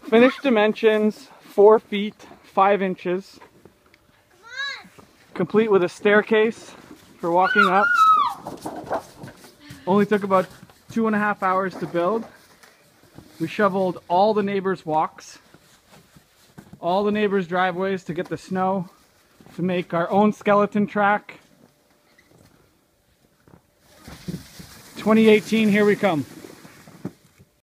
Finished dimensions, 4 feet, 5 inches. Complete with a staircase for walking up. Only took about 2.5 hours to build. We shoveled all the neighbors' walks, all the neighbors' driveways to get the snow, to make our own skeleton track. 2018, here we come.